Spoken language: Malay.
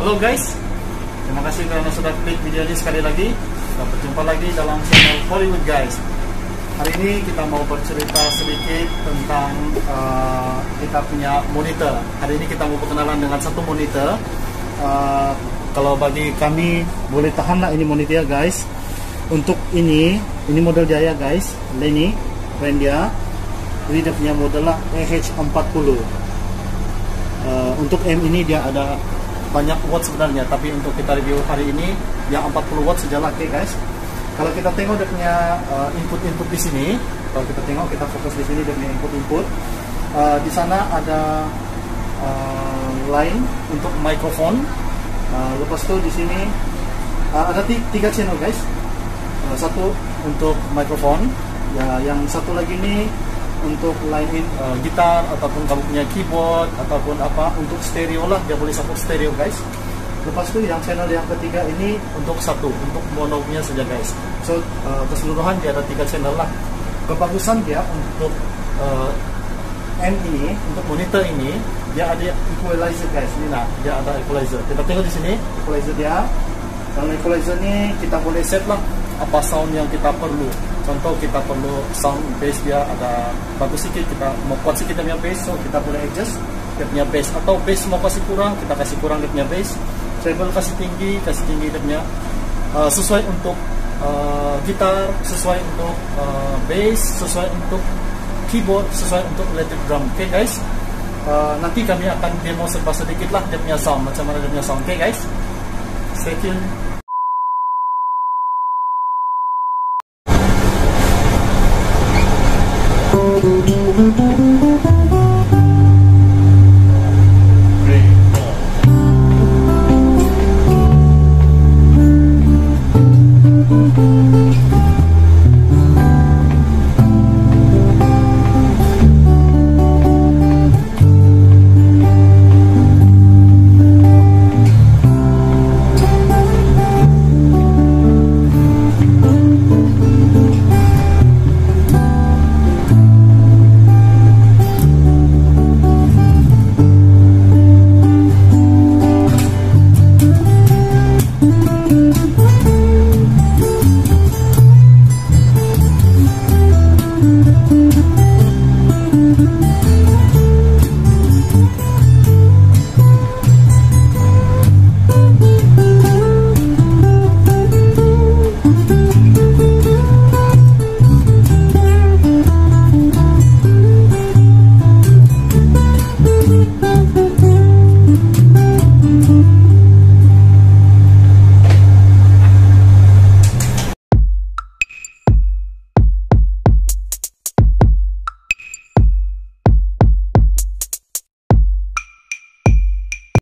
Halo guys, terima kasih karena sudah klik video ini sekali lagi. Kita berjumpa lagi dalam channel Hollywood guys. Hari ini kita mau bercerita sedikit tentang kita punya monitor. Hari ini kita mau berkenalan dengan satu monitor. Kalau bagi kami boleh tahan lah ini monitor guys. Untuk ini model Jaya guys, Lenny brand dia. Jadi dia punya model lah EH40. Untuk M ini dia ada banyak watt sebenarnya, tapi untuk kita review hari ini yang 40 watt saja lah, okay guys. Kalau kita tengok dia punya input di sini, kalau kita tengok, kita fokus di sini dia punya input. Di sana ada line untuk mikrofon. Lepas tu di sini ada 3 channel guys. Satu untuk mikrofon, ya, yang satu lagi ni untuk line gitar ataupun kamu punya keyboard ataupun apa untuk stereo lah, dia boleh support stereo guys. Lepas tu yang channel yang ketiga ini untuk mononya saja guys. So keseluruhan dia ada 3 channel lah. Kebagusan dia untuk M ini, untuk monitor ini dia ada equalizer guys. Ini lah dia ada equalizer. Kita tengok di sini equalizer dia. Dalam equalizer ni kita boleh set lah apa sound yang kita perlu. Contoh kita perlu sound bass dia ada bagus sikit, kita mau kuat sikit dia punya bass, so kita boleh adjust dia punya bass. Atau bass mau kasih kurang, kita kasih kurang dia punya bass. Treble kasih tinggi dia punya sesuai untuk gitar, sesuai untuk bass, sesuai untuk keyboard, sesuai untuk electric drum. Okay guys, nanti kami akan demo sedikit lah dia punya sound, macam mana dia punya sound. Okay guys, stay tune.